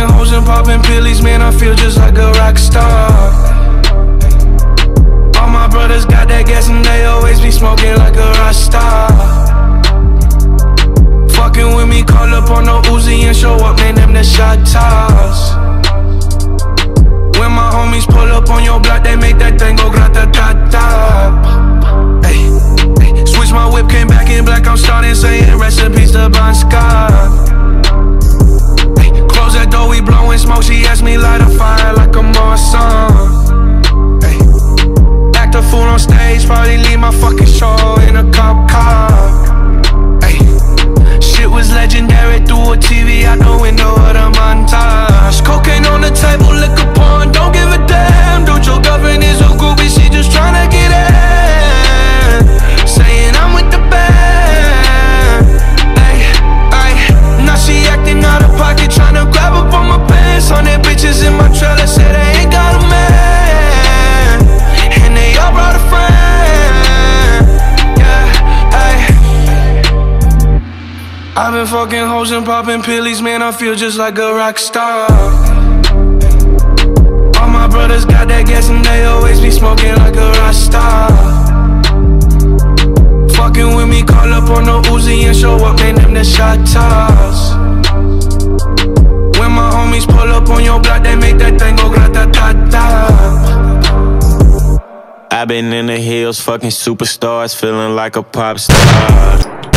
fucking hoes and popping pillies, man, I feel just like a rock star. All my brothers got that gas and they always be smoking like a rock star. Fucking with me, call up on the Uzi and show up, man, them the shot toss. When my homies pull up on your block, they make that thing go grata-ta-ta. Ay, ay. Switch my whip, came back in black, I'm starting saying recipes to Bon Scott. Ay, close that door, we blowing smoke, she asked me light a fire like a Marsan. Ay, act a fool on stage, probably leave my fucking show in a cop car. Ay, shit was legendary through a TV out the window of the montage. Cocaine on the table, liquor porn, don't give a damn. Dude, your girlfriend is a groupie, she just tryna get in. Saying I'm with the band. Ay, ay. Now she acting out of pocket, tryna grab up on my pants. 100 bitches in my trailer, say they ain't got a man, and they all brought a friend. Yeah, ay. I've been fucking hoes and popping pillies, man, I feel just like a rock star. All my brothers got that gas and they always be smoking like a rock star. Fucking with me, call up on the Uzi and show up, man, them the shot toss. When my homies pull up on your block, they make that thing go grata-ta-ta. I've been in the hills, fucking superstars, feeling like a pop star.